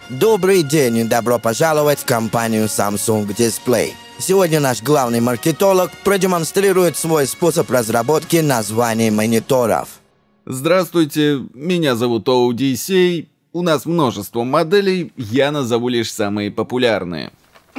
Добрый день и добро пожаловать в компанию Samsung Display. Сегодня наш главный маркетолог продемонстрирует свой способ разработки названий мониторов. Здравствуйте, меня зовут Одиссей. У нас множество моделей, я назову лишь самые популярные.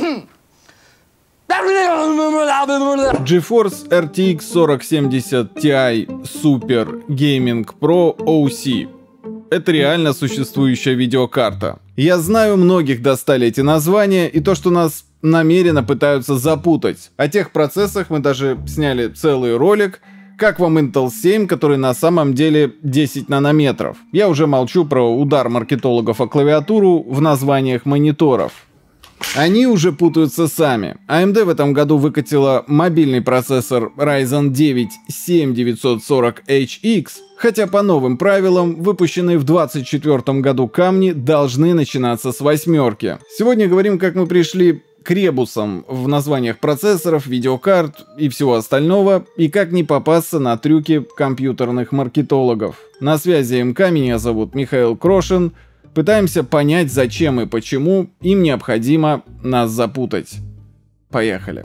GeForce RTX 4070 Ti Super Gaming Pro OC. Это реально существующая видеокарта. Я знаю, многих достали эти названия и то, что нас намеренно пытаются запутать. О тех процессах мы даже сняли целый ролик. Как вам Intel 7, который на самом деле 10 нанометров. Я уже молчу про удар маркетологов о клавиатуру в названиях мониторов. Они уже путаются сами. AMD в этом году выкатила мобильный процессор Ryzen 9 7940HX, хотя по новым правилам, выпущенные в 2024 году камни должны начинаться с восьмерки. Сегодня говорим, как мы пришли к ребусам в названиях процессоров, видеокарт и всего остального, и как не попасться на трюки компьютерных маркетологов. На связи МК, меня зовут Михаил Крошин. Пытаемся понять, зачем и почему им необходимо нас запутать. Поехали.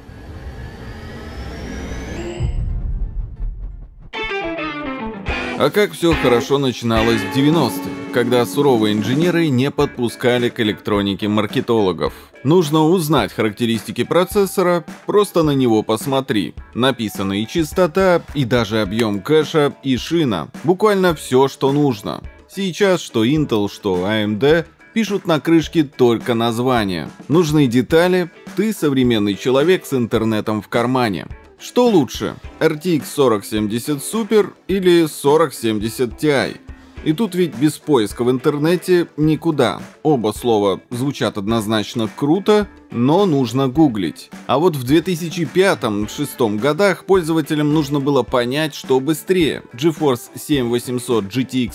А как все хорошо начиналось в 90-е, когда суровые инженеры не подпускали к электронике маркетологов. Нужно узнать характеристики процессора, просто на него посмотри. Написана и частота, и даже объем кэша, и шина. Буквально все, что нужно. Сейчас что Intel, что AMD пишут на крышке только названия. Нужны детали, ты современный человек с интернетом в кармане. Что лучше, RTX 4070 Super или 4070 Ti? И тут ведь без поиска в интернете никуда. Оба слова звучат однозначно круто, но нужно гуглить. А вот в 2005-2006 годах пользователям нужно было понять, что быстрее. GeForce 7800 GTX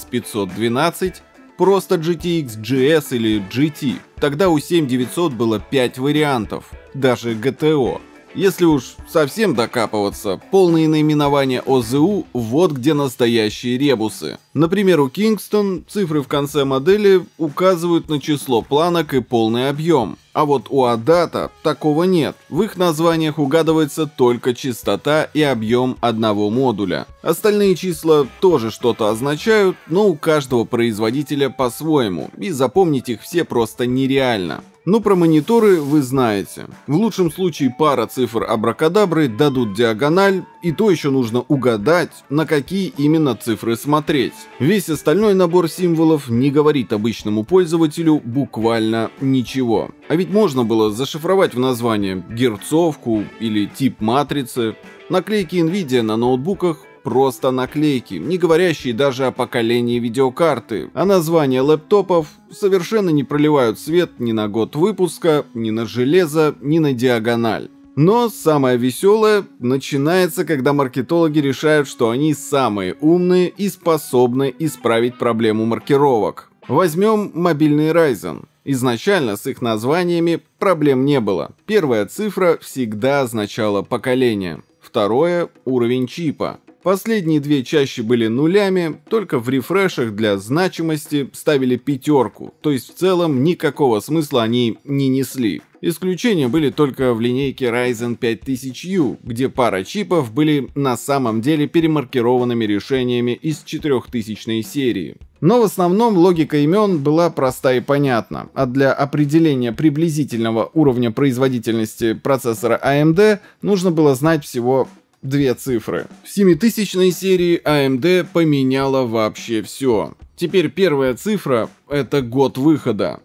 512, просто GTX GS или GT. Тогда у 7900 было 5 вариантов, даже GTO. Если уж совсем докапываться, полные наименования ОЗУ — вот где настоящие ребусы. Например, у Kingston цифры в конце модели указывают на число планок и полный объем. А вот у ADATA такого нет. В их названиях угадывается только частота и объем одного модуля. Остальные числа тоже что-то означают, но у каждого производителя по-своему, и запомнить их все просто нереально. Ну, про мониторы вы знаете. В лучшем случае пара цифр абракадабры дадут диагональ, и то еще нужно угадать, на какие именно цифры смотреть. Весь остальной набор символов не говорит обычному пользователю буквально ничего. А ведь можно было зашифровать в название герцовку или тип матрицы. Наклейки NVIDIA на ноутбуках просто наклейки, не говорящие даже о поколении видеокарты, а названия лэптопов совершенно не проливают свет ни на год выпуска, ни на железо, ни на диагональ. Но самое веселое начинается, когда маркетологи решают, что они самые умные и способны исправить проблему маркировок. Возьмем мобильный Ryzen. Изначально с их названиями проблем не было. Первая цифра всегда означала поколение, второе — уровень чипа. Последние две чаще были нулями, только в рефрешах для значимости ставили пятерку, то есть в целом никакого смысла они не несли. Исключения были только в линейке Ryzen 5000U, где пара чипов были на самом деле перемаркированными решениями из 4000 серии. Но в основном логика имен была проста и понятна, а для определения приблизительного уровня производительности процессора AMD нужно было знать всего две цифры. В 7000 серии AMD поменяла вообще все. Теперь первая цифра — это год выхода.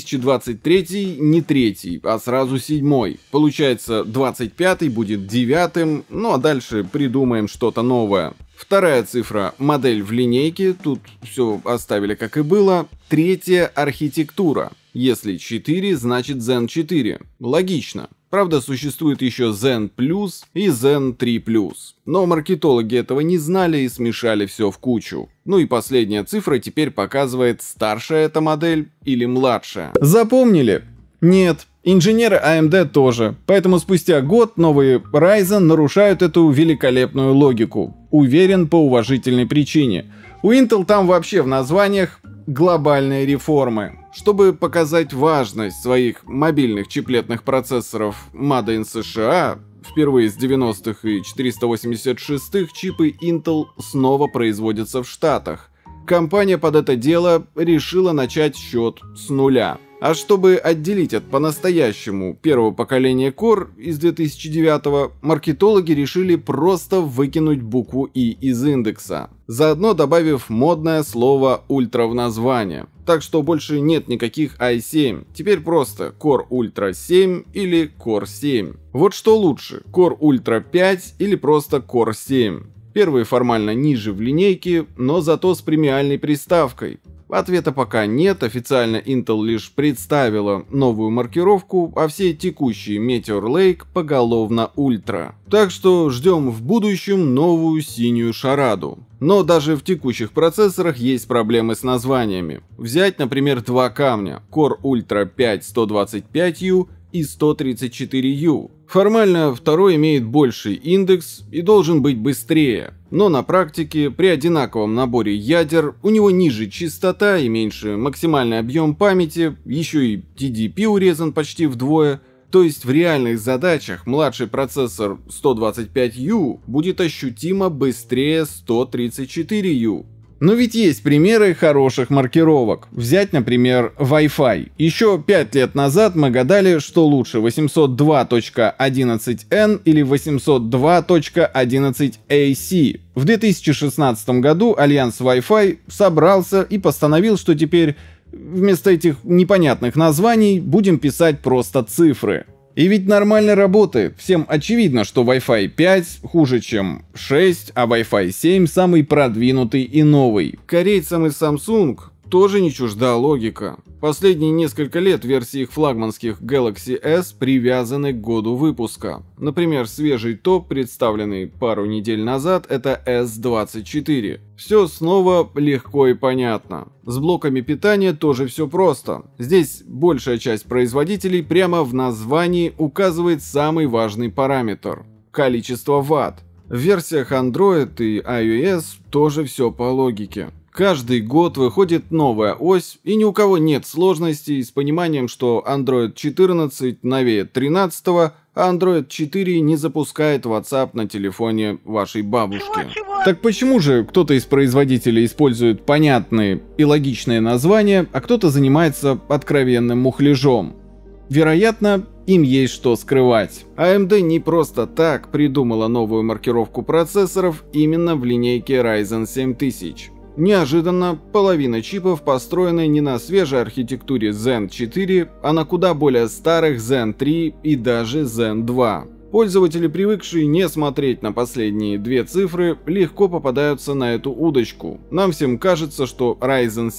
2023 не третий, а сразу седьмой. Получается, 25 будет девятым, ну а дальше придумаем что-то новое. Вторая цифра — модель в линейке, тут все оставили как и было. Третья — архитектура. Если 4, значит Zen 4. Логично. Правда, существует еще Zen Plus и Zen 3+. Но маркетологи этого не знали и смешали все в кучу. Ну и последняя цифра теперь показывает, старшая эта модель или младшая. Запомнили? Нет. Инженеры AMD тоже. Поэтому спустя год новые Ryzen нарушают эту великолепную логику. Уверен, по уважительной причине. У Intel там вообще в названиях глобальные реформы. Чтобы показать важность своих мобильных чиплетных процессоров Made in США, впервые с 90-х и 486-х чипы Intel снова производятся в Штатах. Компания под это дело решила начать счет с нуля. А чтобы отделить от по-настоящему первого поколения Core из 2009-го, маркетологи решили просто выкинуть букву И из индекса, заодно добавив модное слово «ультра» в название. Так что больше нет никаких i7, теперь просто Core Ultra 7 или Core 7. Вот что лучше, Core Ultra 5 или просто Core 7. Первый формально ниже в линейке, но зато с премиальной приставкой. Ответа пока нет, официально Intel лишь представила новую маркировку, а все текущие Meteor Lake поголовно ультра. Так что ждем в будущем новую синюю шараду. Но даже в текущих процессорах есть проблемы с названиями. Взять, например, два камня Core Ultra 5 125U и 134U. Формально второй имеет больший индекс и должен быть быстрее, но на практике при одинаковом наборе ядер у него ниже частота и меньше максимальный объем памяти, еще и TDP урезан почти вдвое, то есть в реальных задачах младший процессор 125U будет ощутимо быстрее 134U. Но ведь есть примеры хороших маркировок. Взять, например, Wi-Fi. Еще 5 лет назад мы гадали, что лучше 802.11n или 802.11ac. В 2016 году Альянс Wi-Fi собрался и постановил, что теперь вместо этих непонятных названий будем писать просто цифры. И ведь нормально работает. Всем очевидно, что Wi-Fi 5 хуже, чем 6, а Wi-Fi 7 самый продвинутый и новый. Корейцам из Samsung тоже не чужда логика. Последние несколько лет версии их флагманских Galaxy S привязаны к году выпуска. Например, свежий топ, представленный пару недель назад, это S24. Все снова легко и понятно. С блоками питания тоже все просто. Здесь большая часть производителей прямо в названии указывает самый важный параметр – количество ватт. В версиях Android и iOS тоже все по логике. Каждый год выходит новая ось, и ни у кого нет сложностей с пониманием, что Android 14 новее 13, а Android 4 не запускает WhatsApp на телефоне вашей бабушки. Так почему же кто-то из производителей использует понятные и логичные названия, а кто-то занимается откровенным мухляжом? Вероятно, им есть что скрывать. AMD не просто так придумала новую маркировку процессоров именно в линейке Ryzen 7000. Неожиданно половина чипов построены не на свежей архитектуре Zen 4, а на куда более старых Zen 3 и даже Zen 2. Пользователи, привыкшие не смотреть на последние две цифры, легко попадаются на эту удочку. Нам всем кажется, что Ryzen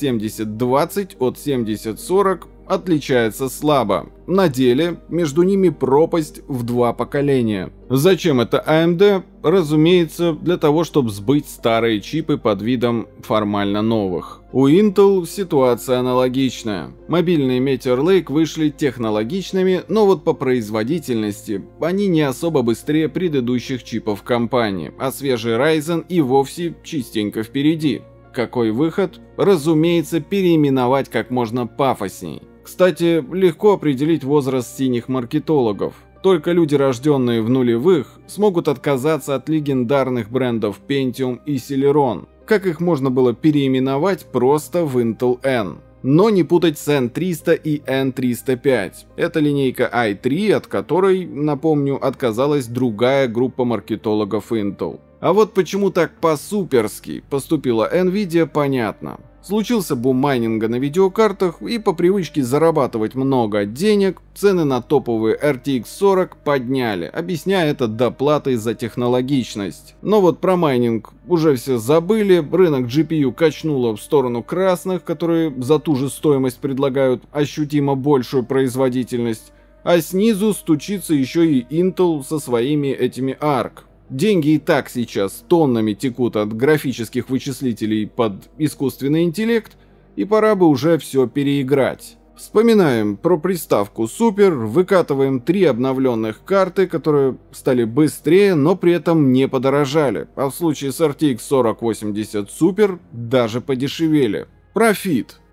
7020 от 7040 отличается слабо. На деле между ними пропасть в 2 поколения. Зачем это AMD? Разумеется, для того, чтобы сбыть старые чипы под видом формально новых. У Intel ситуация аналогичная. Мобильные Meteor Lake вышли технологичными, но вот по производительности они не особо быстрее предыдущих чипов компании, а свежий Ryzen и вовсе частенько впереди. Какой выход? Разумеется, переименовать как можно пафосней. Кстати, легко определить возраст синих маркетологов. Только люди, рожденные в нулевых, смогут отказаться от легендарных брендов Pentium и Celeron. Как их можно было переименовать просто в Intel N? Но не путать с N300 и N305. Это линейка i3, от которой, напомню, отказалась другая группа маркетологов Intel. А вот почему так по-суперски поступила Nvidia, понятно. Случился бум майнинга на видеокартах, и по привычке зарабатывать много денег, цены на топовые RTX 40 подняли, объясняя это доплатой за технологичность. Но вот про майнинг уже все забыли, рынок GPU качнуло в сторону красных, которые за ту же стоимость предлагают ощутимо большую производительность, а снизу стучится еще и Intel со своими этими ARC. Деньги и так сейчас тоннами текут от графических вычислителей под искусственный интеллект, и пора бы уже все переиграть. Вспоминаем про приставку Super, выкатываем 3 обновленных карты, которые стали быстрее, но при этом не подорожали, а в случае с RTX 4080 Super даже подешевели. Профит.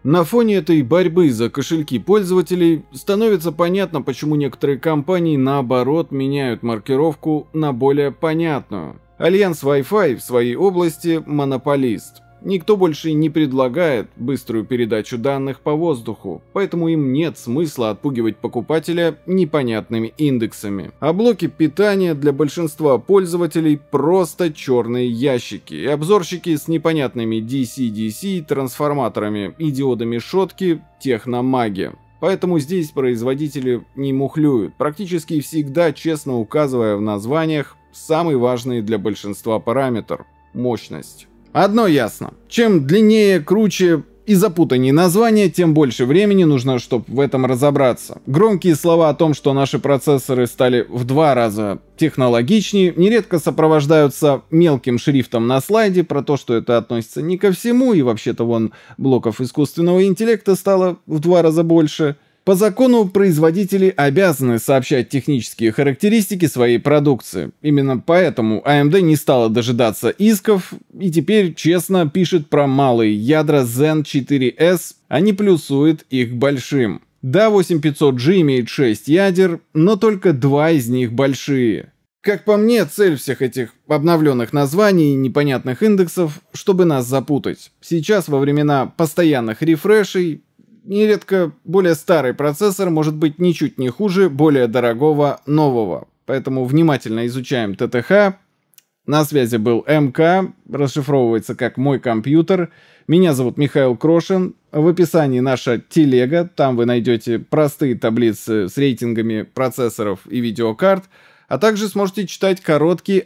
На фоне этой борьбы за кошельки пользователей становится понятно, почему некоторые компании наоборот меняют маркировку на более понятную. Альянс Wi-Fi в своей области монополист. Никто больше не предлагает быструю передачу данных по воздуху, поэтому им нет смысла отпугивать покупателя непонятными индексами. А блоки питания для большинства пользователей просто черные ящики, и обзорщики с непонятными DC-DC, трансформаторами и диодами шотки техномаги. Поэтому здесь производители не мухлюют, практически всегда честно указывая в названиях самый важный для большинства параметр – мощность. Одно ясно. Чем длиннее, круче и запутаннее название, тем больше времени нужно, чтобы в этом разобраться. Громкие слова о том, что наши процессоры стали в 2 раза технологичнее, нередко сопровождаются мелким шрифтом на слайде про то, что это относится не ко всему, и вообще-то вон блоков искусственного интеллекта стало в 2 раза больше. По закону производители обязаны сообщать технические характеристики своей продукции. Именно поэтому AMD не стала дожидаться исков и теперь честно пишет про малые ядра Zen 4S, а не плюсует их к большим. Да, 8500G имеет 6 ядер, но только 2 из них большие. Как по мне, цель всех этих обновленных названий и непонятных индексов, чтобы нас запутать. Сейчас, во времена постоянных рефрешей, нередко более старый процессор может быть ничуть не хуже более дорогого нового. Поэтому внимательно изучаем ТТХ. На связи был МК, расшифровывается как «Мой компьютер». Меня зовут Михаил Крошин. В описании наша телега, там вы найдете простые таблицы с рейтингами процессоров и видеокарт, а также сможете читать короткие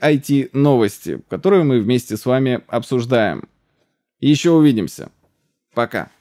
IT-новости, которые мы вместе с вами обсуждаем. Еще увидимся. Пока.